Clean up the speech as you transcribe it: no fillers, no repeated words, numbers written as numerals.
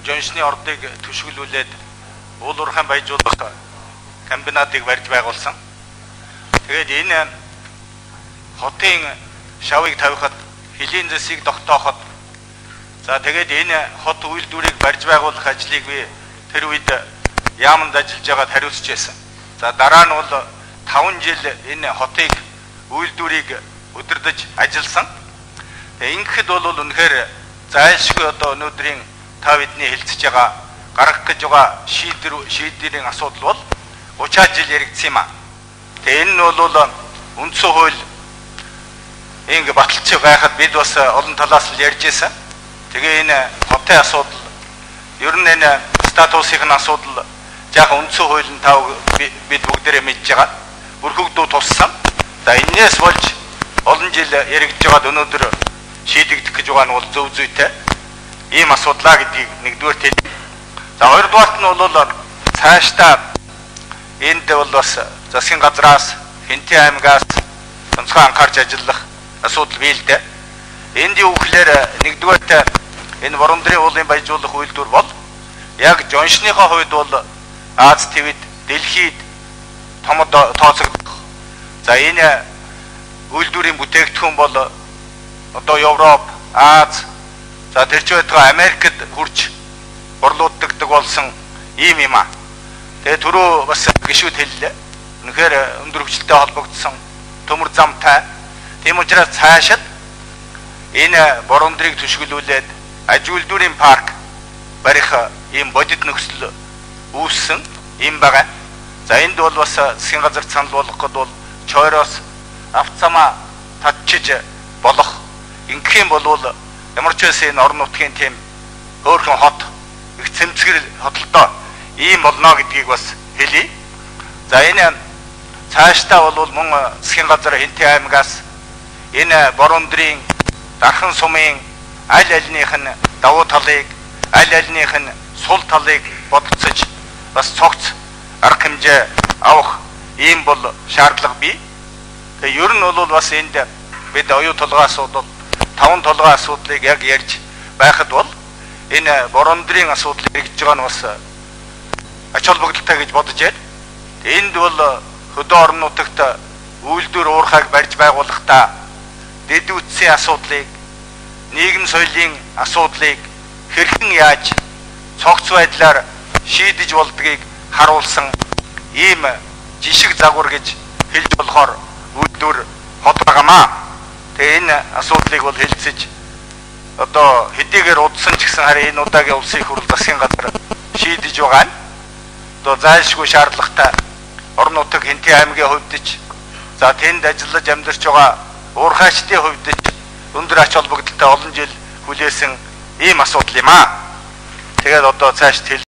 жоншны ордыг түшиглүүлээд уул уурхайн баяжуулах комбинатыг барьж байгуулсан. Тэгээд энэ хотын шавыг тавихад хилийн зэсийг тогтооход за тэгээд энэ хот үйлдвэрийг барьж байгуулах ажлыг би тэр үед яаманд ажиллаж байгаад хариуцж байсан. За дараа нь бол 5 жил энэ хотыг үйлдвэрийг удирдах ажилласан. Ингэхэд бол үнэхээр зайлшгүй одоо өнөөдрийн та бидний хэлцэж байгаа гаргах гэж байгаа шийдвэрийн асуудал бол 30 жил яригдсан юм а. Тэгээ энэ нь бол үндсэн хууль ингэ баталж байхад бид бас олон талаас нь ярьж байсан. Тэгээ энэ хотын асуудал ер нь энэ статусын асуудал яг үндсэн хуулийн тав бид бүгдээрээ мэдж байгаа. Бүрхэгдүү туссан. За энэс болж олон жил яригдж байгаад өнөөдөр шийдэгдэх гэж байгаа нь бол зөв зүйтэй ийм асуудлаа гэдгийг нэгдүгээр хэлье. За хоёрдугаарт нь бол цаашдаа энд бол бас засгийн газраас Хинтээ аймагаас онцгой анхаарч ажиллах асуудал бий л дээ. Энд юу гэхээр нэгдүгээрт энэ Борондрын уулын баяжуулах үйлдвэр бол яг жоншныхоо хувьд бол Аз твэд дэлхийд томод тооцогдох. За энэ үйлдвэрийн бүтээгдэхүүн бол одоо Европ, Аз, за тэрч байтугай Америкт хурж борлуулдаг болсон ийм юм а. Тэгээ түрүү бас гişүүд хэллээ. Үнэхээр өндөр хөгжилтэй холбогдсон төмөр замтай. Тийм учраас цаашид энэ Борондрыг түшиглүүлээд аж үйлдвэрийн парк барих ийм бодит нөхцөл үүссэн юм байгаа. За энд бол бас засгийн газар санал болгоход бол чойроос авцамаа татчиж болох ингэх юм бол ямар ч байсан энэ орон нутгийн тийм хөөрхөн хот их цэмцгэр хотолтой ийм болно гэдгийг бас хэлье. За энэ цаашдаа бол мөн засгийн газар Хинтээ аймагаас энэ Борондрын дархан сумын аль альных нь давуу талыг, аль альных нь сул талыг бодцож бас цогц арга хэмжээ авах ийм бол шаардлага бий. Тэгээ ер нь бол бас энд бид оюу толгой асуудал, таван толгой асуудлыг яг ярьж байхад бол энэ Борондрын асуудал хэрэгжиж байгаа нь бас ач холбогдолтой гэж бодож байна. Энд бол хөдөө орон нутагт үйлдвэр уурхайг барьж байгуулахдаа дэд үтсийн асуудлыг, нийгэм соёлын асуудлыг хэрхэн яаж цогц байдлаар шийдэж болдгийг харуулсан ийм жишг загвар гэж хэлж болохоор үйлдвэр хот байгаамаа. Тэгээ энэ асуудлыг бол хэлцэж одоо хэдийгээр удсан ч гэсэн харин энэ удаагийн улсын их хурл засгийн газар шийдэж байгаа нь одоо зайлшгүй шаардлагатай орон нутаг Хинтээ аймгийн хувьд ч за тэнд ажиллаж амьдарч байгаа уурхайчдын хувьд ч өндөр ач холбогдолтой олон жил хүлээсэн ийм асуудал юм аа. Тэгээд одоо цааш